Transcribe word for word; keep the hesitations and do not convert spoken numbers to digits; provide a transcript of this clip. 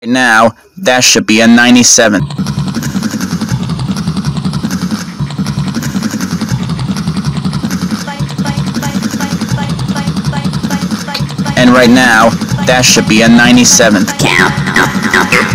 Now, that should be a ninety-seven. And right now, that should be a ninety-seven. Count.